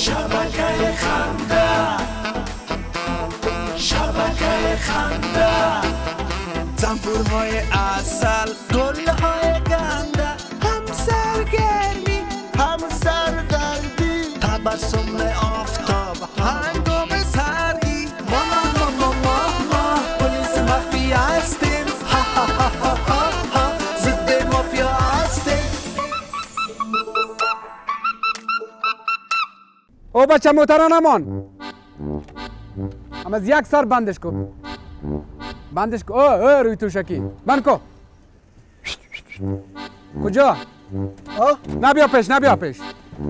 شبکه خنده شبکه خنده زنبورهای عسل گلهای گنده هم سرگرمی هم سردردی تبسم آفتاب هنگام سردی ما پلیس مخفی هستیم ضد مافیا هستیم. او بچه موترا نمان اما از یک سر بندش کن بندش کن روی توشکی بند کن کجا؟ نبیا پیش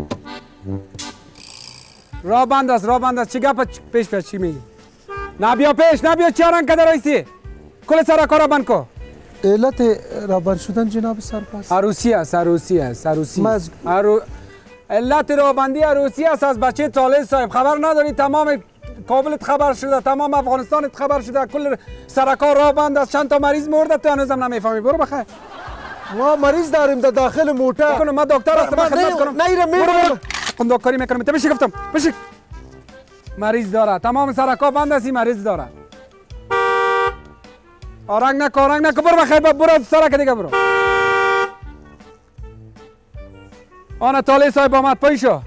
راه بند است چی گپ پیش چی میگی؟ نبیا چی رنگ کده رئیسی؟ کل سرکا را بند کن. علت را بند شدن جناب سرپرست عروسی است علت رابندی عروسی است از بچه طالع صاحب خبر نداری؟ تمام کابلت خبر شده، تمام افغانستانت خبر شده، کل سرکار راه بند است، چند تا مریض مرده تو هنوزم نمیفهمی. برو بخیر. ما مریض داریم در داخل موتر. من دکتر هستم خدمت کنم. میرم دکتری میکنم. تو بشی گفتم بشی. مریض داره، تمام سرکار بند است، مریض داره. آرنگ نکو برو بخیر برو سرک دیگه برو. آن طالع صاحب آمد پایشو.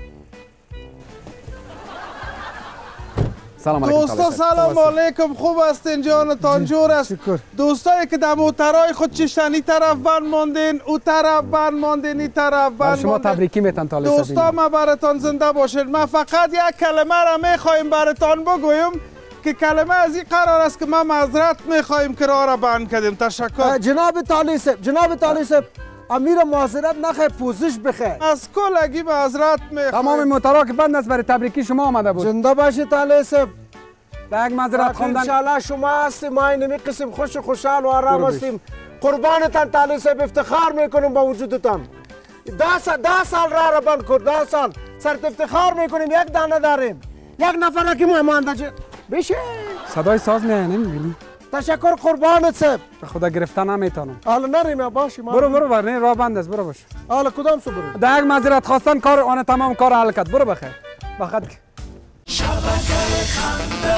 سلام علیکم دوستا. سلام علیکم. خوب هستین؟ جانتان جور است؟ دوستایی که در موترهای خود چشتنی طرف بند ماندین، او طرف بند ماندین، این طرف بند شما تبریکی میتن طالع صاحب. دوستا ما براتان زنده باشید. ما فقط یک کلمه را میخوایم براتان بگویم که کلمه از این قرار است که ما معذرت میخوایم که راه را بند کردیم. تشکر. جناب طالع صاحب امیر معذرت نخواهی پوزش بخیر. از کلگی معذرت میخواهیم. تمام موترها که بند است برای تبریکی شما آمده بود. زنده باشید طالع صاحب. یک معذرت خواندن. انشالله شما هستیم، ما اینمی قسم خوشحال و آرام هستیم. قربانتان طالع صاحب، افتخار میکنیم با وجودتان. 10 سال راه را بند کرد، 10 سال سرت افتخار میکنیم یک دانه داریم. یک نفر که مانده بشه. صدای ساز نمیبینی؟ تشکر قربانت صاحب. خدا گرفتن نمیتونم. حالا نریم باشیم. برو برنه راه بند است. برو باش. حالا کدام سو برو؟ در یک معذرت خواستن کار آن تمام کار حل کرد. برو بخیر. فقط شبکه خنده.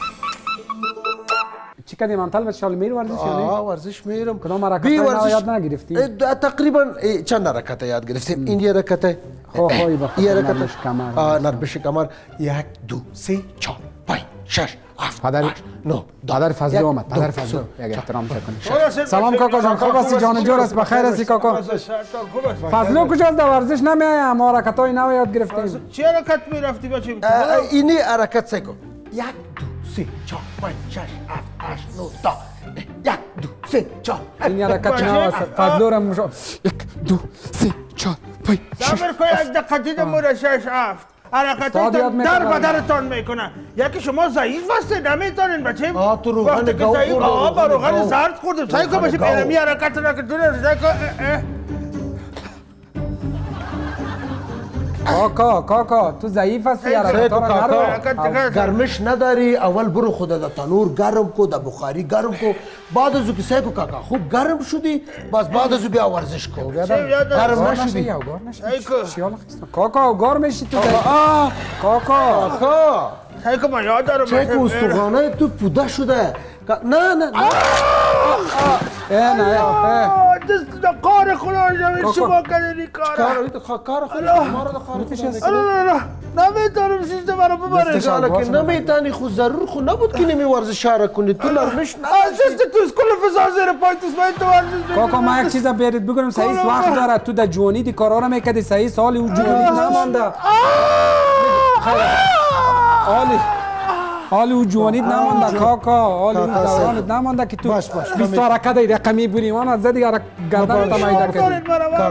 چی کردی منتل به شال میر ورزش یا نه؟ ورزش میرم. کدام حرکت یاد نگرفتی؟ تقریبا چند حرکت یاد گرفتیم. این یه حرکت. خوی بخیر. یه حرکت کمر. نربش کمر. 1 2 3 4 5 6 7 8 9 پدر فضل آمد. پدر فضل یک احترام کنید. سلام کاکا جان، خوب هستی؟ جان جور است؟ بخیر هستی کاکا؟ فضل کجاست؟ در ورزش نمیایم. ما حرکت‌های نو یاد گرفتیم. چه حرکت میرفتی بچه؟ اینی حرکت سکو. 1 2 3 4 5 6 7 8 9 تا 1 2 3 4. این حرکت نو است. فضل را مشو 1 2 3 4 5 6. صبر کن از دقیقه مورد 6 7. حرکتاتون در بدرتان میکنه. یکی شما ضعیف هستید نمیتونین بچه. تو روغن گاو خوردم. با روغن زرد خوردم. سعی کن بچه پیرمی حرکت را که دونه سعی کن. کاکا تو ضعیف هستی. گرمش نداری. اول برو خود در تنور گرم کو، در بخاری گرم کو. بعد از او که سعی کو کاکا خوب گرم شدی، بس بعد از او بیا ورزش کو. گرم نشدی. کاکا گرم میشی تو. کاکا سعی کو من یاد دارم. چه کو استخوانه تو پوده شده. نه دست کار خدا شما کردی کار خدا ما رو دخواه نمیتونم سیزده برای ببرش. که نمیتونی خود ضرور خود نبود که نمی ورزش شهر کنی. تو نرمش نشد تو اسکول فضا زیر پای تو ورزش. کاکا ما یک چیز برید بگم صحیح وقت داره. تو در جوانی دی کارا رو میکردی صحیح سال او جوانی نمانده. حالی او جوانیت نمانده کاکا. حالی او دورانت نمانده که تو 20 حرکت رقمی بودی. من از دیگه گردن تمایید کردی.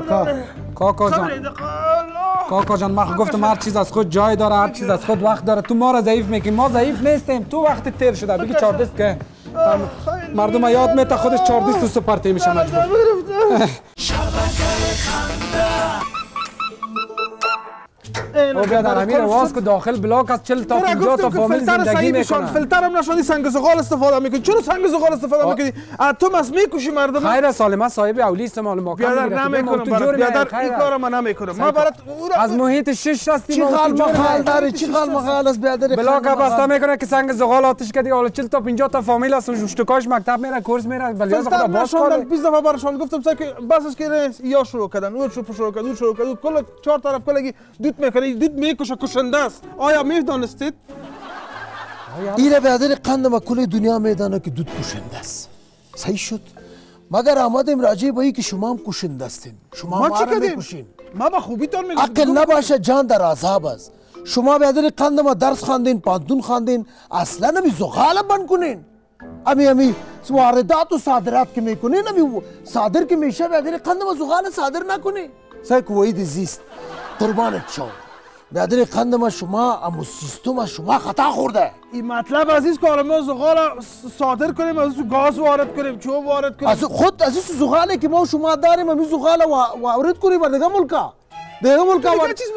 کاکا جان ما گفتم هر چیز از خود جای داره، هر چیز از خود وقت داره. تو ما را ضعیف میکنی. ما ضعیف نیستیم. تو وقت تیر شده بگی 4 دست که مردم یاد میته خودش 4 دست تو سپارتی میشه مجبور. شبکه خنده. او بیادر همین رواز که داخل بلاک از 40 تا 50 تا فامیل زندگی میکنن. فیلترم نشونی سنگ زغال استفاده میکنی. چرا سنگ زغال استفاده میکنی؟ تو مس میکشی مردم. خیر سالمه صاحب اولی استعمال ما بیادر نمیکنم. بیادر این کارو من نمیکنم. ما برات از محیط 6 هستی. چی حال مخال داری؟ چی حال مخال است بیادر؟ بلاک بسته میکنه که سنگ زغال آتش کردی. حالا 40 تا 50 تا فامیل هستن. اشتکاش مکتب میره، کورس میره. بلیاز خدا باش کنه. 20 دفعه براشون گفتم که بس است که یا شروع کردن، او شروع کردن، کل 4 طرف کلگی دوت میکنه، دوت میکشه، کشنده است. آیا میدانستید؟ ایره بیادر قند ما کل دنیا میدانه که دوت کشنده است. صحیح شد؟ مگر آمدیم راجع به این که شما هم کشنده هستین. شما ما رو میکشین. ما به خوبیتون میگم. عقل نباشه جان در عذاب است. شما بیادر قند ما درس خواندین، پانتون خواندین، اصلا نمی زغال بند کنین. امی واردات و صادرات که میکنین، امی صادر که میشه بیادر قند ما زغال صادر نکنین. صحیح که وحید زیست قربانت شو. بیادر قند ما شما امو سیستم شما خطا خورده. این مطلب عزیز که ما زغال صادر کنیم، از گاز وارد کنیم، چوب وارد کنیم. از خود از این زغالی که ما شما داریم امی زغال وارد کنیم بر دیگه ملکا. دیگه ملکا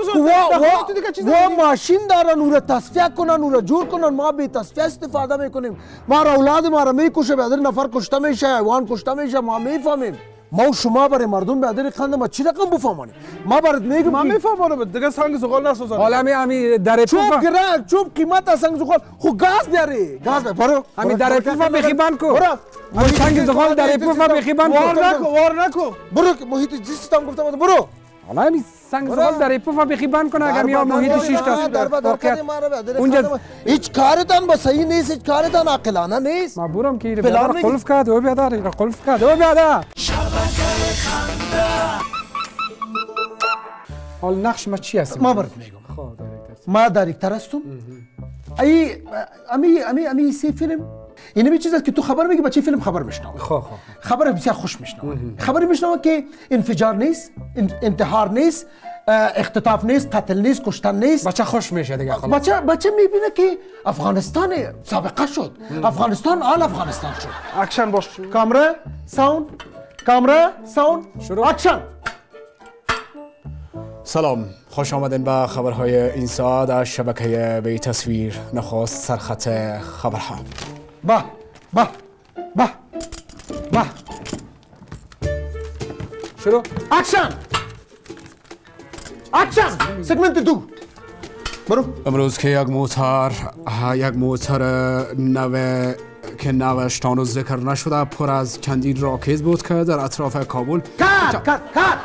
و ماشین دارن او را تصفیه کنن، او را جور کنن. ما به تصفیه استفاده میکنیم. ما را اولاد ما را میکشه، بیادر نفر کشته میشه، حیوان کشته میشه، ما میفهمیم. ما و شما برای مردم بیادر قند ما چی رقم بفهمانیم؟ ما برات میگم ما میفهمم دیگه سنگ زغال نسازن. حالا امی در چوب قیمت از سنگ زغال خو گاز بیاری. گاز برو. امی در پوفا بخی بند کو. امی سنگ زغال در پوفا بخی بند کو. وار نکو. برو محیط زیستم گفتم برو. حالا امی سنگ زغال در پوفا بخی بند کنه اگر میا محیط 6 تا. اونجا هیچ کارتان با صحیح نیست، هیچ کارتان عاقلانه نیست. ما برم که بیادر قلف کرد او بیادر قلف کرد او بیادر. حال نقش ما چی هست؟ ما برات میگم. ما دایرکتر هستم. امی سی فیلم این می چیزی که تو خبر میگی بچه فیلم خبر میشنوه. خبر بسیار خوش میشنوه. خبر میشنوه که انفجار نیست، انتحار نیست، اختطاف نیست، قتل نیست، کشتن نیست. بچه خوش میشه دیگه. بچه میبینه که افغانستان سابقه شد. افغانستان آل افغانستان شد. اکشن باش. کامرا ساوند شروع. اکشن. سلام، خوش آمدین به خبرهای این ساعت از شبکه بی تصویر. نخست سرخط خبرها. با شروع. اکشن سگمنت دو. برو. امروز که یک موتر نوش تانو ذکر نشده پر از چندین راکت بود که در اطراف کابل. کات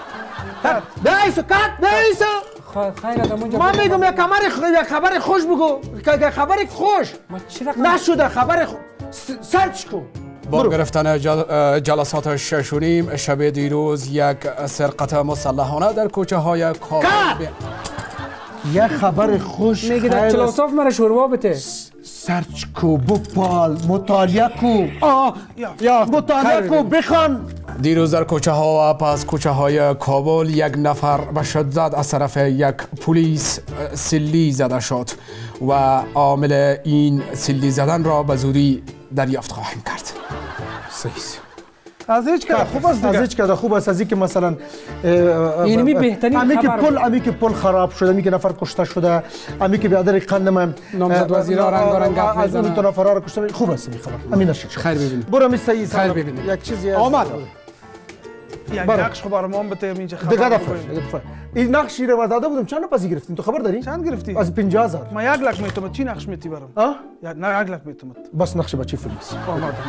ما میگم یک خبر خوش بگو. خبر خوش نشده. خبر سرچ کن. با گرفتن جلسات ششونیم شب دیروز یک سرقت مسلحانه در کوچه های کابل. یک خبر خوش میگه در کلاساف مرا شوروا بده. سرچ کو بپال مطالعه کو مطالعه کو بخوان. دیروز در کوچه ها و پس کوچه های کابل یک نفر به شدت از طرف یک پلیس سلی زده شد و عامل این سلی زدن را به زودی دریافت خواهیم کرد. صحیح. از هیچ کار خوب است دیگه. از هیچ کار خوب است از اینکه مثلا اینمی بهترین خبر. امی که پل خراب شده، امی که نفر کشته شده، امی که بیادر قند من نامزد وزیرا رنگ از اون دو نفرا رو کشته. خوب است این خبر. امین نشه. خیر ببینید. برو می صحیح. خیر ببینید. یک چیزی آمد. یک نقش خبر ما بده اینجا خبر. دیگه دفعه. این نقش رو داده بودم چند پس گرفتین تو خبر داری؟ چند گرفتی؟ از 50000. ما 1 لک میتونم. چی نقش میتی برام؟ نه 1 لک میتونم. بس نقش بچی فیلم است.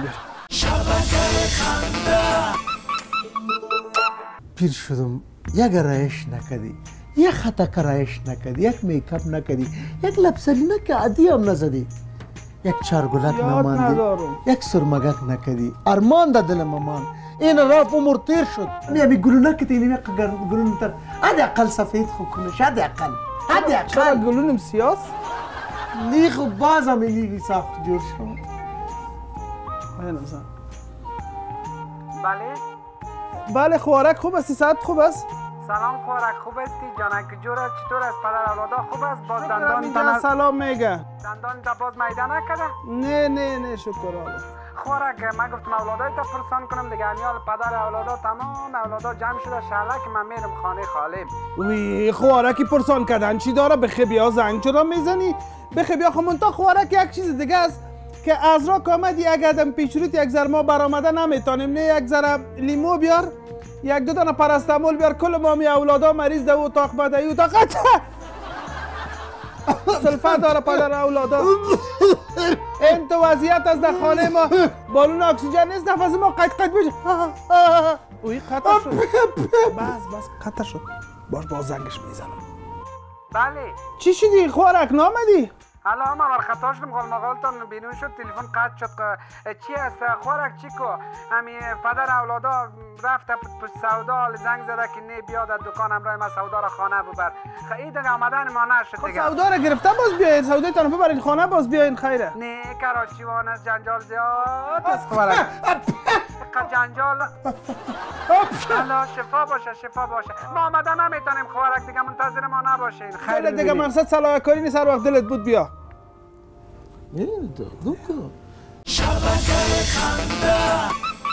پیر شدم. یک رایش نکردی، یک خطا رایش نکردی، یک میکاپ نکردی، یک لبسرینک عادی هم نزدی، یک چارگلک نماندی، یک سرمگک نکردی. ارمان در دل مامان این رفت عمر تیر شد. می گلونک تینی گلون تر. هذا اقل سفید خوب کنش. هذا اقل گلونم سیاس. نی خوب باز هم اینی ساخت جور شد. بله خوارک خوب است. صحت خوب است. سلام خوارک خوب استی جانک جورا چطور است؟ پدر اولادا خوب است؟ باز دندان سلام میگه. دندان باز میدان نکرده؟ نه شکر الله. خوراک من گفتم اولادای تا پرسان کنم دیگه امیال پدر اولادا تمام اولادا جمع شده شهلک من میرم خانه خالم. وی خوراکی پرسان کردن چی داره؟ به خبیا زنگ چرا میزنی؟ به خبیا خمون تا خوراک یک چیز دیگه است که از را کامد یک قدم پیش روت یک ذره ما برآمده نمیتونیم. نه یک ذره لیمو بیار، یک دو دانه پاراستامول بیار، کل ما می اولادا مریض ده اتاق بده ای اتاق سلفه داره پدر اولادا. این تو وضعیت از در خانه ما بالون اکسیژن نیست، نفس ما قط بشه. اوی قطع شد. بس قطع شد. باز زنگش میزنم. بله چی شدی؟ خوراک نامدی؟ حالا ما بر خطا شدم مقالتان بیرون شد تلفن قطع شد. چی است خوراک چی کو؟ امی پدر اولادا رفته پشت سودا زنگ زده که نه بیاد از دکان همراه ما سودا را خانه ببر. این دیگه آمدن ما نشد دیگه. سودا را گرفته باز بیاین، سودای تان ببرین خانه باز بیاین خیره. نه کراچیوان است جنجال زیاد است خوراک. جنجال. حالا شفا باشه. ما آمدن نمیتونیم خوراک دیگه منتظر ما نباشین. خیلی دیگه مقصد صلاح کاری نیست، هر وقت دلت بود بیا. شبکه خنده.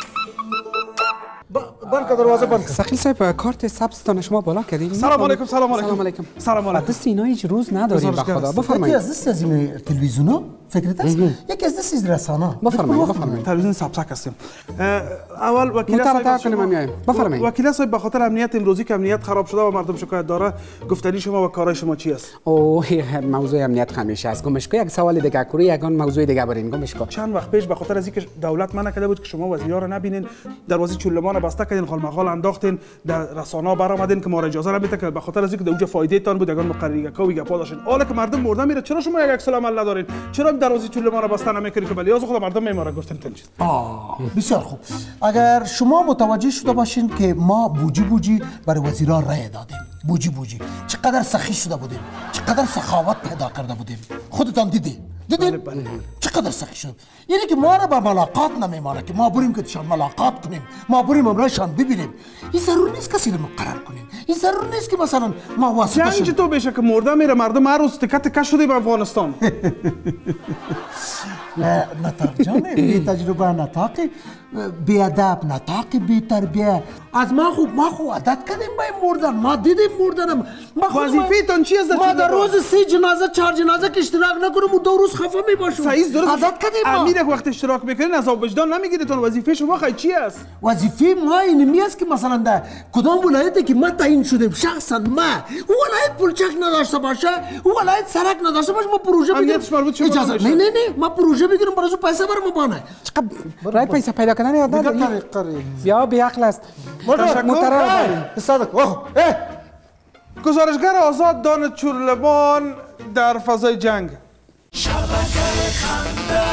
بند که دروازه بند که. سخیل صاحب کارت سبزتان شما بالا کردین؟ سلام علیکم. دست اینا هیچ روز نداریم به خدا. یکی بفرمایید. از دست از این تلویزیونا فکرت است؟ یکی از دست از رسانه. بفرمایید. تلویزیون سبسک هستیم. اول وکیل مترتب کنیم میایم. بفرمایید. وکیل صاحب به خاطر امنیت امروزی که امنیت خراب شده و مردم شکایت داره، گفتنی شما و کارهای شما چی است؟ موضوع امنیت همیشه است. گمشکو یک سوال دیگه کوری یگان موضوع دیگه برین گمشکو. چند وقت پیش به خاطر از اینکه دولت منع کرده بود که شما وزیرا رو نبینین، دروازه چولمان بسته کردین، خال مخال انداختین، در رسانه‌ها برآمدین که ما را اجازه نمیده که به خاطر از اینکه اونجا فایده تان بود یگان مقرری کوی گپا داشتین. حالا که مردم مرده میره چرا شما یک عکس العمل ندارین؟ چرا دروازه چولمان را بسته نمیکنین که بلیاز خود مردم میماره گفتن تنچ؟ بسیار خوب. اگر شما متوجه شده باشین که ما بوجی برای وزیرا رای دادیم، بوجی چقدر سخی شده بودیم، چقدر سخاوت پیدا کرده بودیم، خودتان دیدین چقدر سخی شد. یعنی که ما را به ملاقات نمیمانه که ما بریم که تشان ملاقات کنیم، ما بریم امرایشان ببینیم. این ضرور نیست کسی رو مقرر کنیم، این ضرور نیست که مثلا ما واسطه یعنی تو بشه که مرده میره مردم هر روز تکت شده به افغانستان. نطاق جان بی تجربه نطاقی بی ادب نطاقی بی تربیه از ما خوب عادت کردیم به مردن. ما دیدیم مردنم. وظیفه تان چی است؟ ما در روز 3 جنازه 4 جنازه که اشتراک نکنیم و 2 روز خفه میباشیم. عادت کردیم ما. امیر یک وقت اشتراک میکنین از وجدان نمیگیرتون. وظیفه شما خیلی چی است؟ وظیفه ما اینمی است که مثلا در کدام ولایتی که ما تعیین شدیم شخصا ما ولایت پولچک نداشته باشه، ولایت سرک نداشته باشه، ما پروژه بگیریم. اجازه نه ما پروژه بگیریم برای پیسه برام بانه. رای پیسه پیدا کردن یاد نداری؟ یا بی عقل است. مترا صادق گزارشگر آزاد دان چورلبان در فضای جنگ. شبکه خنده.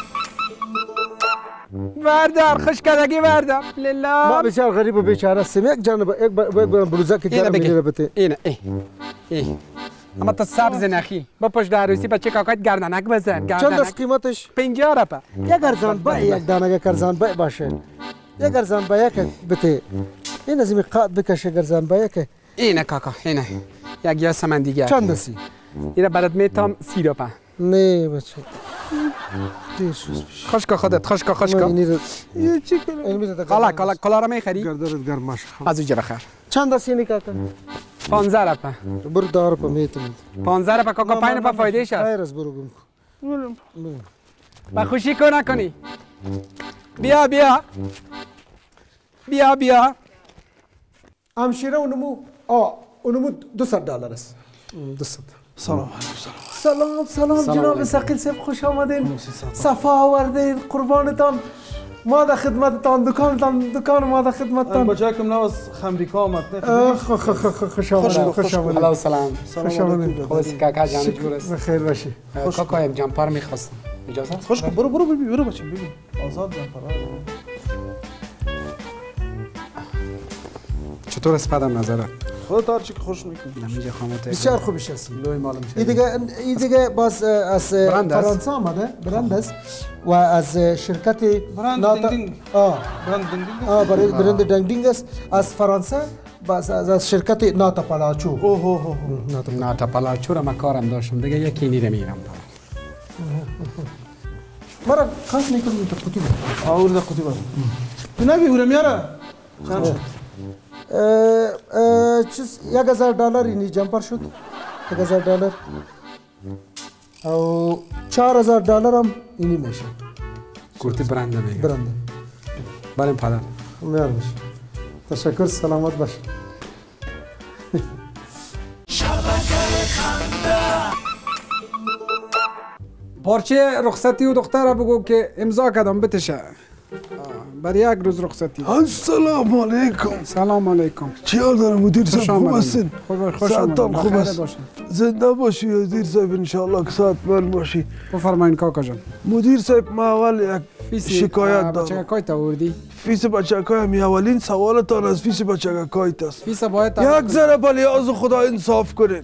بردار خوشکدگی بردار لله. ما بسیار غریب و بیچاره هستیم. یک جانب یک بلوزه که گرم میگیره بته. اینه اما تو سبز نخی با پشت عروسی بچه کاکایت گردنک بزن. چند است قیمتش؟ 50 رپا. یک ارزان با یک دانه ارزان با باشه. یک ارزان با یک بته. این از این قاد بکشه ارزان با یک. اینه کاکا اینه. یک یا سمن دیگه. چند هستی؟ اینه برات میتام 30 رپا. نه بچه. دیر شد. خوشکا خودت خوشکا. اینی چی کنه؟ کالا را میخری؟ گردرت گرم ماشه. از اوجه بخیر. چند هستی اینی کاکا؟ 15 رپا. برو 10 رپا میتونید. 15 رپا کاکا 5 رپا فایده شه. خیر از برو گم کن. با خوشی کو نکنی. بیا همشیره اونمو $200 است. 200. سلام جناب ثقیل صاحب خوش آمدین. صفا آوردین قربانتان. ما در خدمتتان دکان ما در خدمتتان. بچه کم نواز خمریکا آمد. خوش آمدین. الو سلام. خوش آمدین. خوشی کاکا جان جور است. بخیر باشی. کاکا یک جمپر میخواستم. اجازه است؟ خوش برو بچه ببین. آزاد جمپر. چطور است پدرم نظرت؟ خودت هر چی که خوش میکنی. نمیشه خاموته. بسیار خوبش است. لوی معلوم شد. این دیگه باز از فرانسه آمده برند است و از شرکت برند دنگ است از فرانسه باز از شرکت ناتا پالاچو. ناتا پالاچو را من کارم داشتم دیگه یکی نیره میرم. مرا خاص میکنم تو قوطی بده. آور ده قوطی بده. تو نگیورم یاره. چند شد؟ چیز $1000 اینی جمپر شد. $1000 او $4000 هم اینی میشه. قوطی برنده میگه. برنده. بریم پدر. میار باش. تشکر سلامت باش. پارچه رخصتی و دختر بگو که امضا کردم بتشه. برای یک روز رخصتی. السلام علیکم. سلام علیکم. چی حال دارم مدیر صاحب؟ خوب هستین؟ خوش ساعتان خوب بخیر است. باشین. زنده باشی مدیر صاحب انشاءالله که ساعت بل باشی. بفرمایین کاکا جان. مدیر صاحب ما اول یک شکایت دارم. بچگکای تا آوردی؟ فیس بچگکای همی اولین سوالتان از فیس بچگکای است. فیس باید یک ذره به لیاز خدا انصاف کنین.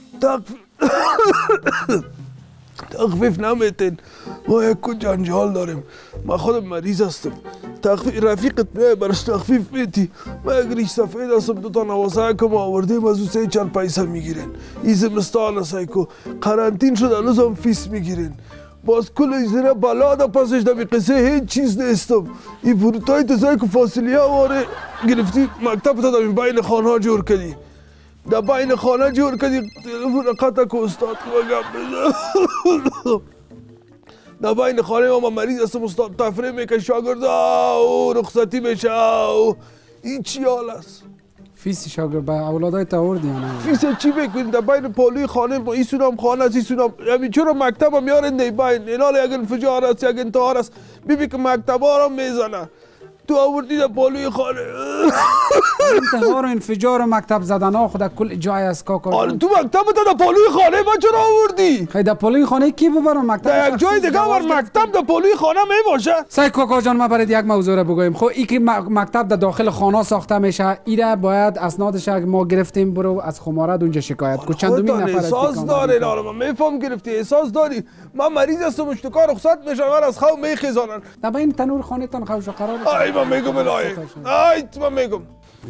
تخفیف نمیتین. ما یک جنجال داریم. ما خودم مریض هستم. رفیقت میای برش تخفیف میتی. ما یک ریش سفید هستم 2 تا نواسه که ما آوردیم از او 3-4 پیسه میگیرین. این زمستان است که قرنطین شد هنوز هم فیس میگیرین. باز کل زیر بلا دا پسش دمی قصه هیچ چیز نیستم. این بروتای تزایی که فاصلیه واره گرفتی مکتب تا دمی بین خانه ها جور کردی. در بین خانه جور کردی تلفون قطع که استاد که بگم بزن. در بین خانه ما مریض هستم استاد تفریح میکن شاگرد و رخصتی میشه و این چی حال است؟ فیس شاگرد به اولادای تا آوردی یا نه؟ فیس چی بکنید در بین پالوی خانه ما این سونم خانه است این سونم همین چرا مکتب هم یارن دی بین اینال یک انفجار است یک انتحار است بیبی که مکتب ها را میزنه تو آوردی در پالوی خانه انتحار و انفجار و مکتب زدن ها خود کل جای است کاکا آره تو مکتب تا در پالوی خانه ما چرا آوردی؟ خیلی در پالوی خانه کی ببرم مکتب؟ در یک جای دیگه ور مکتب در پالوی خانه می باشه سعی کاکا جان ما برای یک موضوع را بگویم خب ای که مکتب در داخل خانه ساخته میشه ایره باید اسنادش ما گرفتیم برو از خمارت اونجا شکایت کو چندمین نفر احساس داری نارم میفهم گرفتی احساس داری من مریض هستم اشتکار رخصت میشم من از خواب میخیزانن در بین تنور خانه تان خوش قرار ای من میگم الهی ای من میگم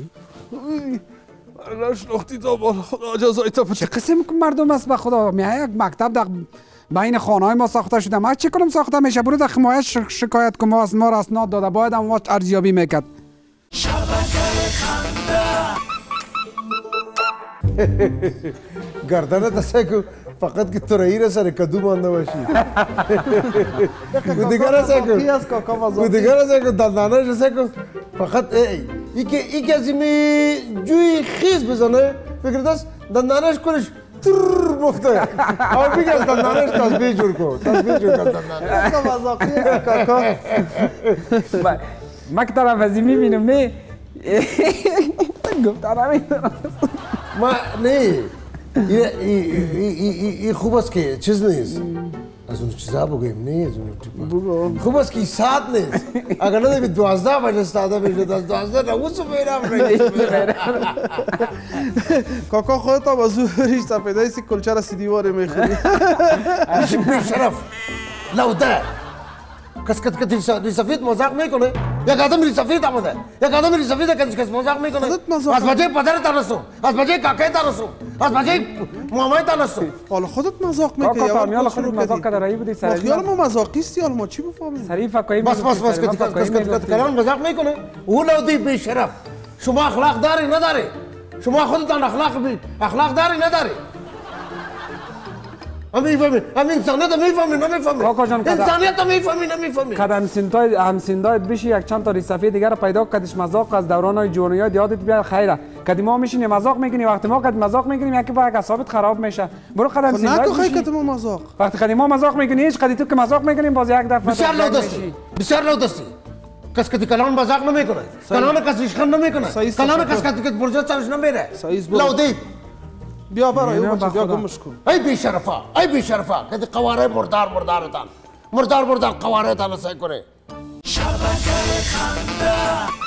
نشناختی تا بالا خدا جزایت بده چه قسم مردم است به خدا میای یک مکتب در بین خانه های ما ساخته شده ما چه کنم ساخته میشه برو در خمایه شکایت کن ما را اسناد داده باید هم وقت ارزیابی میکرد گردنت است که فقط که تو رایی سر کدو مانده باشی و دیگر است که دیگر است که دندانش است که فقط ای که از این جوی خیز بزنه فکر دست دندانش کنش تر مفته او بگه از دندانش تسبیح جور کن تسبیح جور کن دندانش مزاقیه کاکا ما که طرف ازی میبینم نه گفتارم ما نه این خوب است که چیز نیست از اون چیزا بگویم نه از اون خوب است که ساعت نیست اگر نه به 12 بجه استاده بشه از 12 نوسو میرم کاکا خودت هم از اون ریش سفیدای سی کلچه را سی دیواره میخوری بیشرف لوده کس سفید مزاق میکنه یک آدم سفید آمده یک آدم سفید کس مزاق میکنه از بچه پدرت آنستو از بچه کاکایت آنستو از بچه مامایت آنستو حالا خودت مزاق میکنی کاکا میال خودت مزاق کرده رایی بودی سر خیال ما مزاقیستی حالا ما چی بفهمیم سریف کوئی بس کس کلان مزاق میکنه او لودی بیشرف شما اخلاق داری نداری شما خودتان اخلاق داری نداری میفهمی انسانیت میفهمی نمیفهمی کاکا جان انسانیت میفهمی نمیفهمی قدم همسندایت بشی یک چند تا ریسفی دیگر رو پیدا کردش مذاق از دوران‌های جوانیات یادت بیاد خیره کدی ما میشینیم مذاق میکنیم وقتی ما کد مذاق میکنیم یکی با یک اعصابت خراب میشه برو قدم سندایت نکو خیلی ما مذاق وقتی قدی ما مذاق میکنیم هیچ قدی تو که مذاق میکنیم باز یک دفعه بسیار لو دستی کس کدی کلان مذاق نمیکنه کلان کس ریشخند نمیکنه کلان کس کدی که برجا سرش نمیره لو دی بیا برای اون بچه بیا گمش کن ای بیشرفا کدی قواره مردارتان قواره تان سعی کنه شبکه خنده